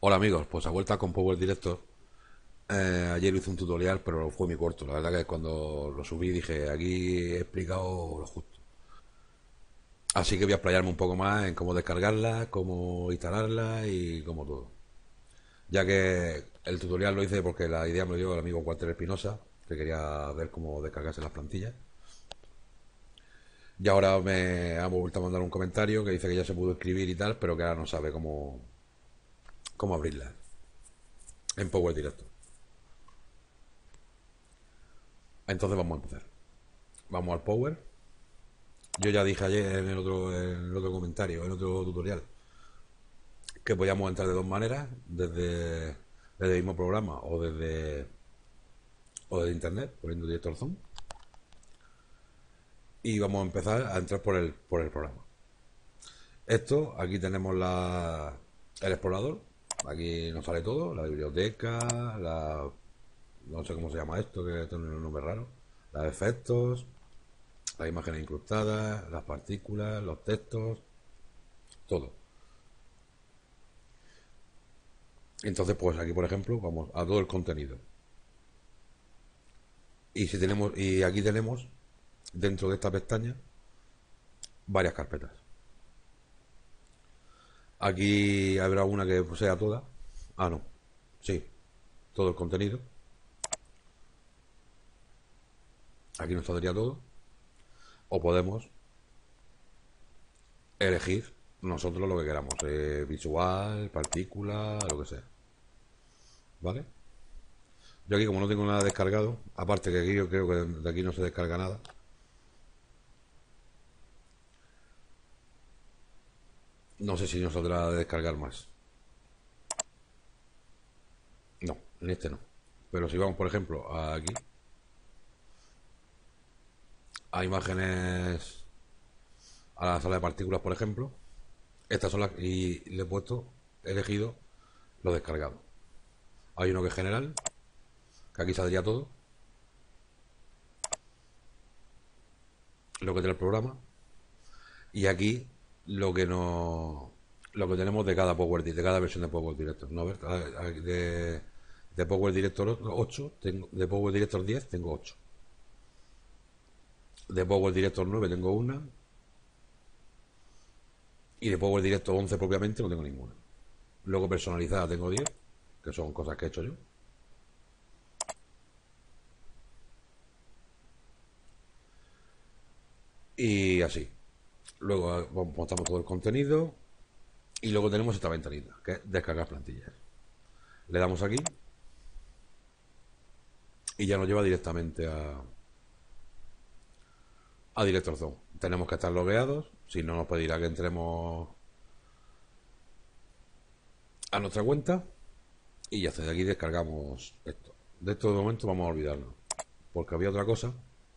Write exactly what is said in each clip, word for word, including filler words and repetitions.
Hola amigos, pues a vuelta con Power Director. Eh, ayer hice un tutorial, pero fue muy corto. La verdad que cuando lo subí dije, aquí he explicado lo justo. Así que voy a explayarme un poco más en cómo descargarla, cómo instalarla y cómo todo. Ya que el tutorial lo hice porque la idea me lo dio el amigo Walter Espinosa, que quería ver cómo descargarse las plantillas. Y ahora me ha vuelto a mandar un comentario que dice que ya se pudo escribir y tal, pero que ahora no sabe cómo, cómo abrirla en Power Director. Entonces vamos a empezar. Vamos al Power. Yo ya dije ayer en el otro, en el otro comentario, en el otro tutorial, que podíamos entrar de dos maneras, desde, desde el mismo programa o desde, o desde internet, poniendo director zoom. Y vamos a empezar a entrar por el, por el programa. Esto, aquí tenemos la, el explorador. Aquí nos sale todo, la biblioteca, la, no sé cómo se llama esto, que tiene un nombre raro, los efectos, las imágenes incrustadas, las partículas, los textos, todo. Entonces, pues aquí, por ejemplo, vamos a todo el contenido. Y si tenemos, y aquí tenemos dentro de esta pestaña varias carpetas. Aquí habrá una que sea toda. Ah, no. Sí, todo el contenido. Aquí nos saldría todo. O podemos elegir nosotros lo que queramos. Eh, visual, partícula, lo que sea. ¿Vale? Yo aquí como no tengo nada descargado, aparte que aquí yo creo que de aquí no se descarga nada. No sé si nos saldrá de descargar más. No, en este no. Pero si vamos, por ejemplo, aquí, a imágenes, a la sala de partículas, por ejemplo, estas son las. Y le he puesto, he elegido lo descargado. Hay uno que es general, que aquí saldría todo, lo que tiene el programa, y aquí lo que no, lo que tenemos de cada Power de cada versión de Power Director. ¿No? De, de Power Director ocho, tengo, de Power Director diez tengo ocho. De Power Director nueve tengo una. Y de Power Director once propiamente no tengo ninguna. Luego personalizada tengo diez, que son cosas que he hecho yo. Y así. Luego montamos todo el contenido. Y luego tenemos esta ventanita, que es descargar plantillas. Le damos aquí y ya nos lleva directamente a, a Director Zone. Tenemos que estar logueados, si no nos pedirá que entremos a nuestra cuenta y ya está. De aquí descargamos esto. De esto de momento vamos a olvidarnos, porque había otra cosa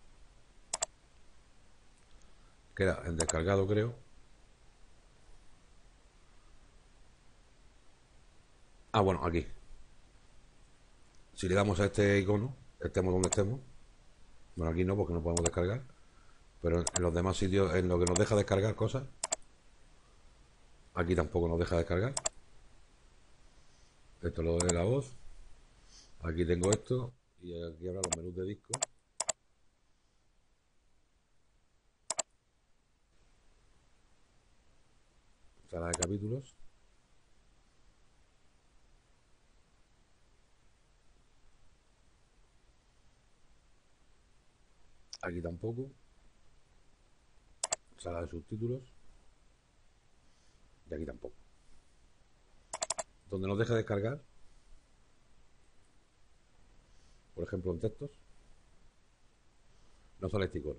que era en descargado, creo. Ah, bueno, aquí. Si le damos a este icono, estemos donde estemos. Bueno, aquí no, porque no podemos descargar. Pero en los demás sitios, en lo que nos deja descargar cosas, aquí tampoco nos deja descargar. Esto es lo de la voz. Aquí tengo esto. Y aquí habrá los menús de disco. Sala de capítulos. Aquí tampoco. Sala de subtítulos. Y aquí tampoco. Donde nos deja descargar, por ejemplo en textos, no sale este icono.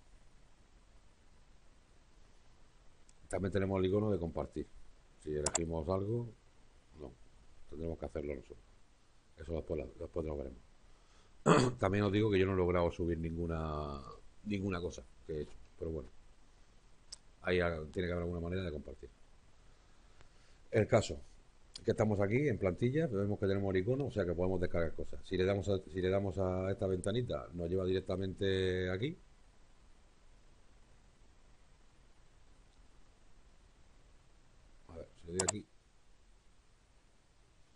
También tenemos el icono de compartir. Si elegimos algo, no. Tendremos que hacerlo nosotros. Eso después, después lo veremos. También os digo que yo no he logrado subir ninguna ninguna cosa que he hecho. Pero bueno, ahí tiene que haber alguna manera de compartir. El caso, que estamos aquí en plantilla, vemos que tenemos el icono, o sea que podemos descargar cosas. Si le damos a, si le damos a esta ventanita, nos lleva directamente aquí. A ver, si le doy aquí,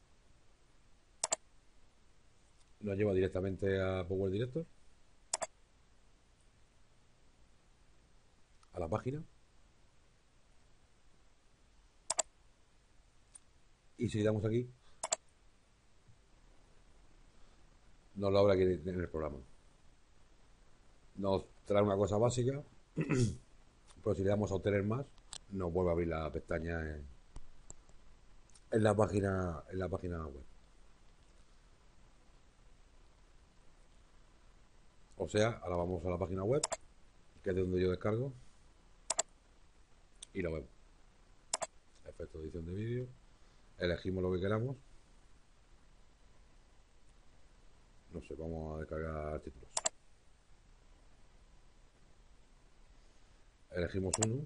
nos lleva directamente a Power Director, a la página. Y si le damos aquí, nos lo abre aquí en el programa. Nos trae una cosa básica, pero si le damos a obtener más, nos vuelve a abrir la pestaña en, en la página en la página web. O sea, ahora vamos a la página web, que es de donde yo descargo, y lo vemos. Efecto de edición de vídeo. Elegimos lo que queramos. No sé, vamos a descargar títulos. Elegimos uno.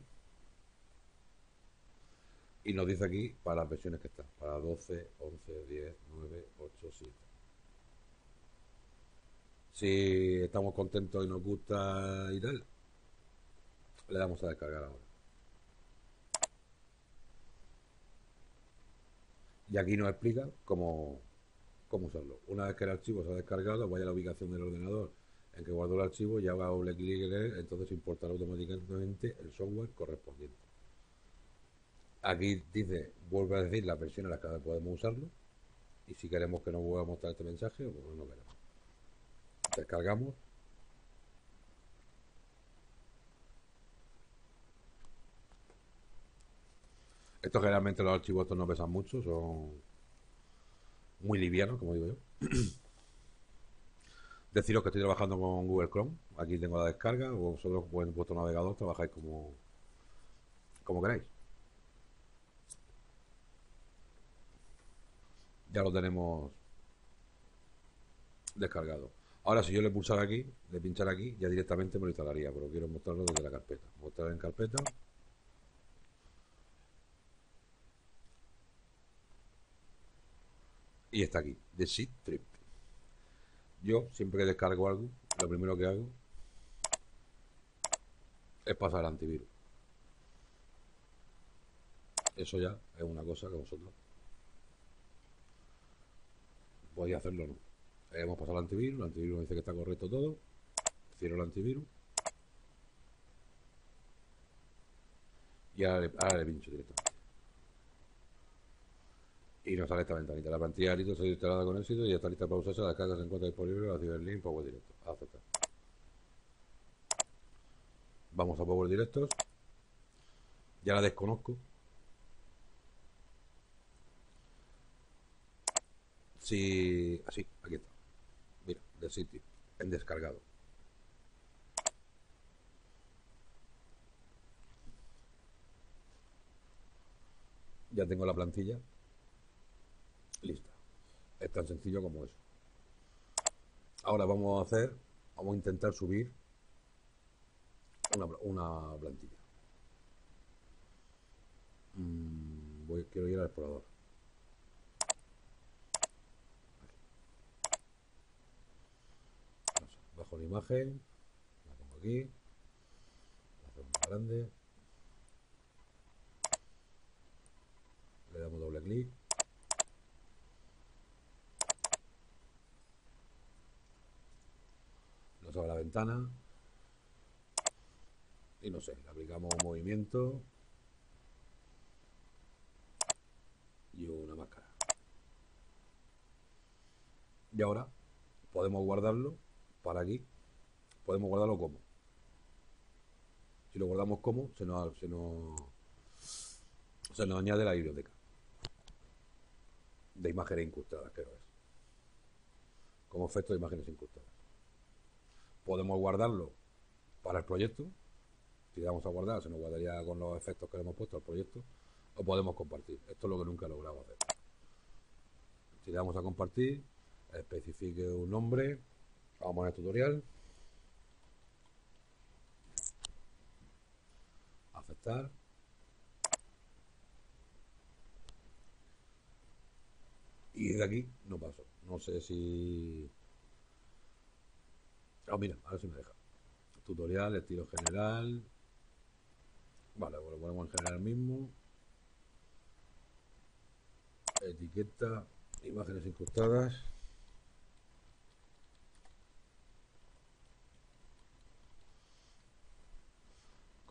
Y nos dice aquí para las versiones que están. Para doce, once, diez, nueve, ocho, siete. Si estamos contentos y nos gusta y tal, le damos a descargar ahora. Y aquí nos explica cómo, cómo usarlo. Una vez que el archivo se ha descargado, vaya a la ubicación del ordenador en que guardó el archivo y haga doble clic en él, entonces importará automáticamente el software correspondiente. Aquí dice, vuelve a decir las versiones en las que podemos usarlo, y si queremos que nos vuelva a mostrar este mensaje, pues no veremos. Descargamos. Estos generalmente los archivos estos no pesan mucho, son muy livianos, como digo yo. Deciros que estoy trabajando con Google Chrome. Aquí tengo la descarga. Vosotros en vuestro navegador trabajáis como, como queráis. Ya lo tenemos descargado. Ahora si yo le pulsara aquí, le pinchara aquí, ya directamente me lo instalaría, pero quiero mostrarlo desde la carpeta. Mostrar en carpeta. Y está aquí, The Seed Trip. Yo siempre que descargo algo, lo primero que hago es pasar el antivirus. Eso ya es una cosa que vosotros podéis hacerlo o no. Hemos pasado el antivirus, el antivirus dice que está correcto todo. Cierro el antivirus. Y ahora le, ahora le pincho directamente. Y nos sale esta ventanita. La plantilla de Arito se ha instalada con éxito y ya está lista para usarse. La descarga se encuentra disponible a Ciberlink Power Directo. A aceptar. Vamos a Power Directos. Ya la desconozco. Si... Así, aquí está. Mira, del sitio. En descargado. Ya tengo la plantilla lista. Es tan sencillo como eso. Ahora vamos a hacer, vamos a intentar subir una, una plantilla. Mm, voy, quiero ir al explorador. No sé, bajo la imagen, la pongo aquí, la hacemos más grande, le damos doble clic. Nos abre la ventana y no sé, le aplicamos un movimiento y una máscara. Y ahora podemos guardarlo para aquí. Podemos guardarlo como. Si lo guardamos como, se nos, se nos, se nos añade la biblioteca de imágenes incrustadas, creo es. Como efecto de imágenes incrustadas. Podemos guardarlo para el proyecto. Si le damos a guardar, se nos guardaría con los efectos que le hemos puesto al proyecto. O podemos compartir. Esto es lo que nunca he logrado hacer. Si le damos a compartir, especifique un nombre. Vamos a poner tutorial. Aceptar. Y de aquí no paso. No sé si... Oh, mira, ahora sí me deja. Tutorial, estilo general. Vale, pues lo ponemos en general mismo. Etiqueta, imágenes incrustadas.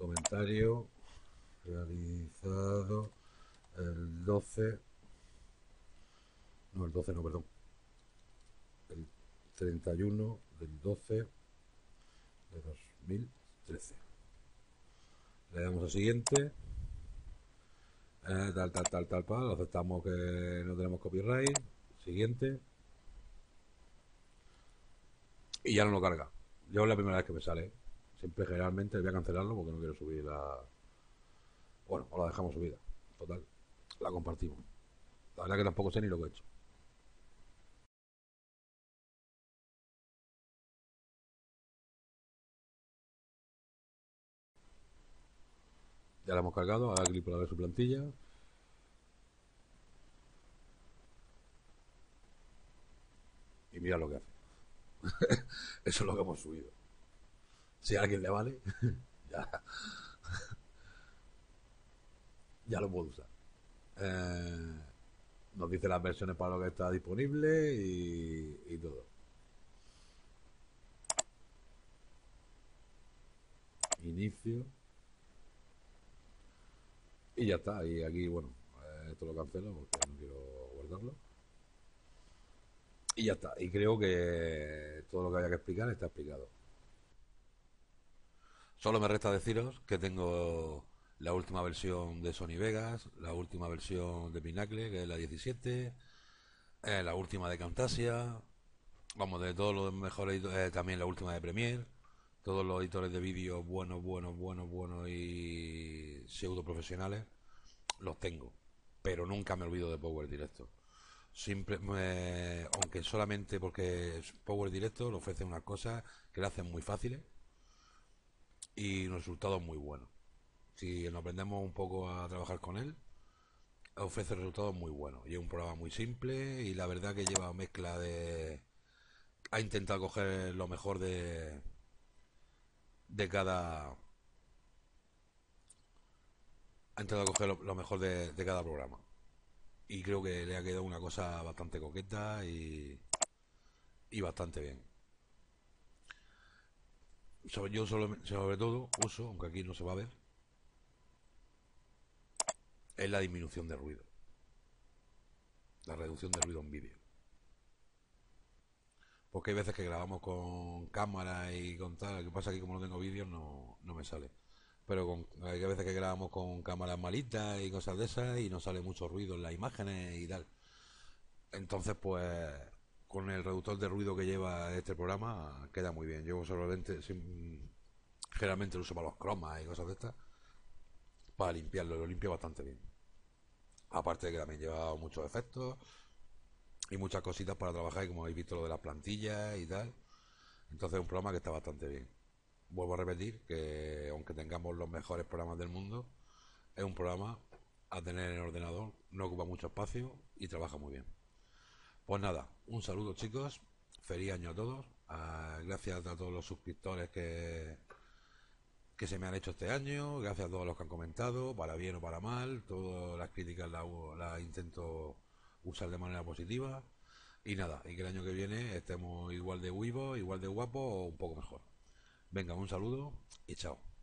comentario realizado el doce, no el doce, no, perdón, el treinta y uno del doce de dos mil trece. Le damos a siguiente. Eh, tal, tal, tal, tal, tal. Aceptamos que no tenemos copyright. Siguiente. Y ya no lo carga. Yo es la primera vez que me sale. Siempre, generalmente, voy a cancelarlo porque no quiero subir la. Bueno, o la dejamos subida. Total. La compartimos. La verdad que tampoco sé ni lo que he hecho. Ya la hemos cargado. Ahora clic para ver su plantilla. Y mira lo que hace. Eso es lo que hemos subido. Si a alguien le vale, ya, ya lo puedo usar. Eh, nos dice las versiones para lo que está disponible y, y todo. Inicio. Y ya está. Y aquí, bueno, eh, esto lo cancelo porque no quiero guardarlo. Y ya está. Y creo que todo lo que había que explicar está explicado. Solo me resta deciros que tengo la última versión de Sony Vegas, la última versión de Pinacle, que es la diecisiete, eh, la última de Camtasia, vamos, de todos los mejores, eh, también la última de Premiere, todos los editores de vídeo buenos, buenos, buenos, buenos y pseudo profesionales, los tengo. Pero nunca me olvido de Power Directo. Simple, me- aunque solamente porque Power Directo le ofrece unas cosas que le hacen muy fáciles y unos resultados muy buenos. Si nos aprendemos un poco a trabajar con él, ofrece resultados muy buenos. Y es un programa muy simple y la verdad que lleva mezcla de... Ha intentado coger lo mejor de, de cada... Ha intentado coger lo, lo mejor de, de cada programa. Y creo que le ha quedado una cosa bastante coqueta y, y bastante bien. Sobre, yo solo, sobre todo uso, aunque aquí no se va a ver, es la disminución de ruido. La reducción de ruido en vídeo. Porque hay veces que grabamos con cámara y con tal. Lo que pasa es que como no tengo vídeos no, no me sale. Pero con, hay veces que grabamos con cámaras malitas y cosas de esas y nos sale mucho ruido en las imágenes y tal. Entonces, pues, con el reductor de ruido que lleva este programa, queda muy bien. Yo solamente, sin- generalmente lo uso para los cromas y cosas de estas, para limpiarlo, lo limpio bastante bien. Aparte de que también lleva muchos efectos y muchas cositas para trabajar, y como habéis visto lo de las plantillas y tal. Entonces es un programa que está bastante bien. Vuelvo a repetir que aunque tengamos los mejores programas del mundo, es un programa a tener en el ordenador, no ocupa mucho espacio y trabaja muy bien. Pues nada, un saludo chicos, feliz año a todos, uh, gracias a todos los suscriptores que, que se me han hecho este año, gracias a todos los que han comentado, para bien o para mal, todas las críticas las la intento usar de manera positiva y nada, y que el año que viene estemos igual de vivos, igual de guapos o un poco mejor. Venga, un saludo y chao.